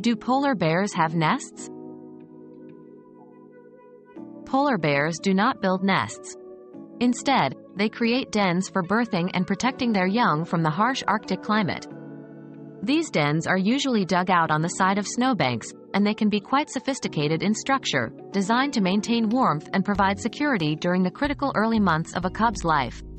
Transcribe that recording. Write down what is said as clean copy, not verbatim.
Do polar bears have nests? Polar bears do not build nests. Instead, they create dens for birthing and protecting their young from the harsh Arctic climate. These dens are usually dug out on the side of snowbanks, and they can be quite sophisticated in structure, designed to maintain warmth and provide security during the critical early months of a cub's life.